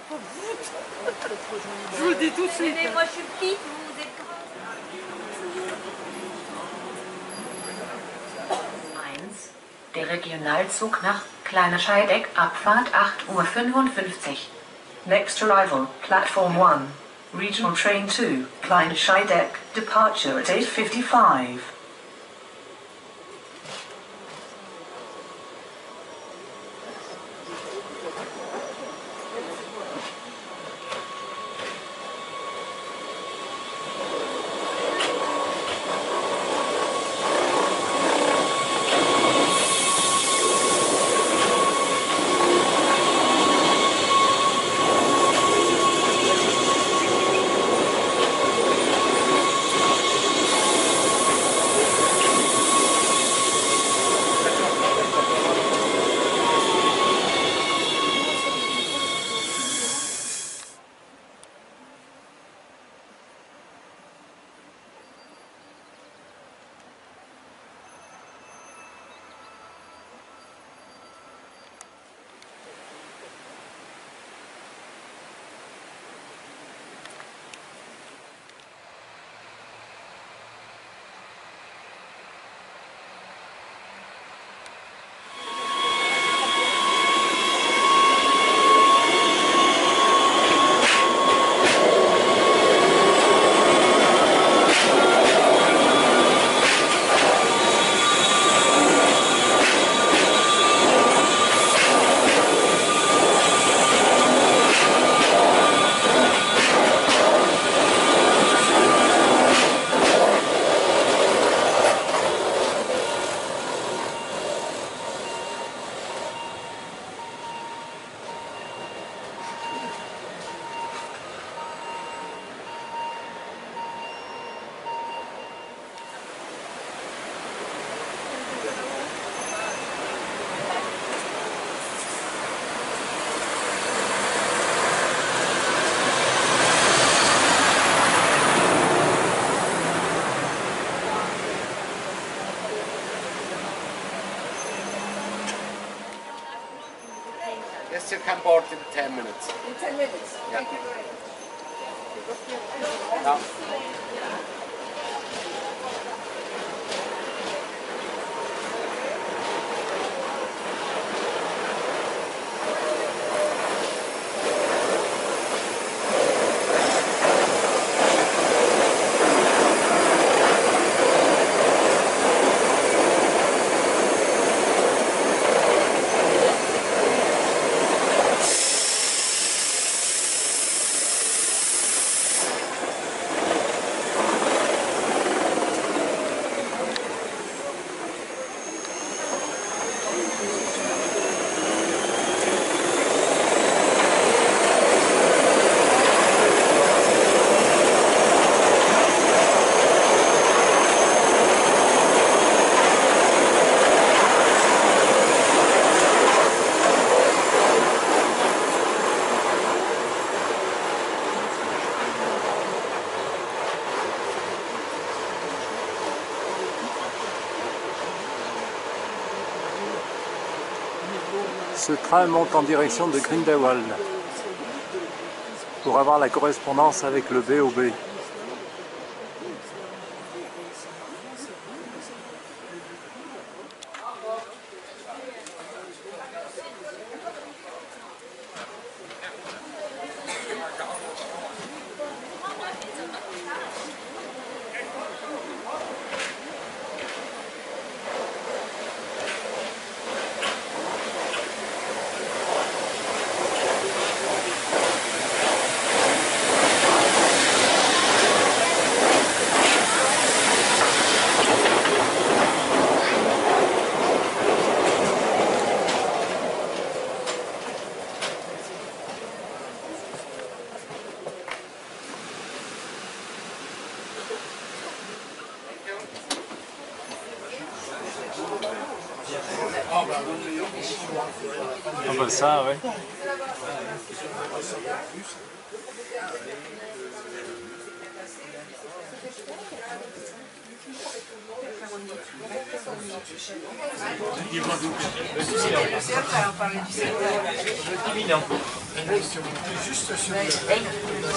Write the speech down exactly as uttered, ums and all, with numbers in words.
Je vous le dis tout de suite. Mais moi je suis petite, vous êtes grand. Der Regionalzug nach Kleiner Scheideck, Abfahrt acht Uhr fünfundfünfzig. Next arrival, Platform one. Regional Train two, Kleiner Scheideck, departure at eight fifty-five. Yes, you can board in ten minutes. In ten minutes. Yeah. Thank you very much. No. Ce train monte en direction de Grindelwald pour avoir la correspondance avec le B O B. Ah bah ça, ouais. Le dix mille ans. Et là, il se montait juste sur le...